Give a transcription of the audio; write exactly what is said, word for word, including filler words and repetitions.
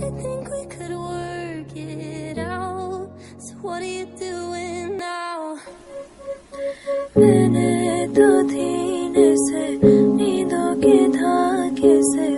think we could work it out. So what are you doing now? मैंने तो धीरे से नींदों के धागे से